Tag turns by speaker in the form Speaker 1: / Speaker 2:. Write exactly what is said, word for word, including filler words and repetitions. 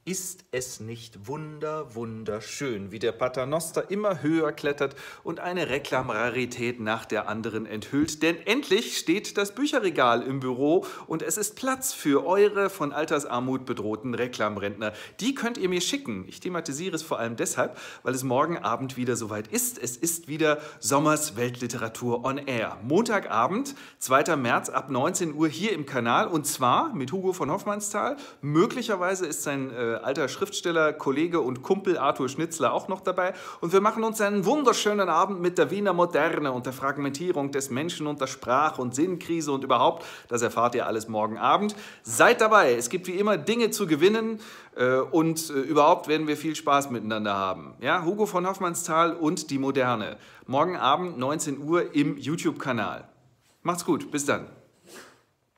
Speaker 1: Ist es nicht wunder, wunderschön, wie der Paternoster immer höher klettert und eine Reklamrarität nach der anderen enthüllt? Denn endlich steht das Bücherregal im Büro und es ist Platz für eure von Altersarmut bedrohten Reklamrentner. Die könnt ihr mir schicken. Ich thematisiere es vor allem deshalb, weil es morgen Abend wieder soweit ist. Es ist wieder Sommers Weltliteratur on Air. Montagabend, zweiter März ab neunzehn Uhr hier im Kanal und zwar mit Hugo von Hofmannsthal. Möglicherweise ist sein äh, alter Schriftsteller, Kollege und Kumpel Arthur Schnitzler auch noch dabei. Und wir machen uns einen wunderschönen Abend mit der Wiener Moderne und der Fragmentierung des Menschen und der Sprach- und Sinnkrise und überhaupt. Das erfahrt ihr alles morgen Abend. Seid dabei. Es gibt wie immer Dinge zu gewinnen äh, und äh, überhaupt werden wir viel Spaß miteinander haben. Ja, Hugo von Hofmannsthal und die Moderne. Morgen Abend neunzehn Uhr im YouTube-Kanal. Macht's gut. Bis dann.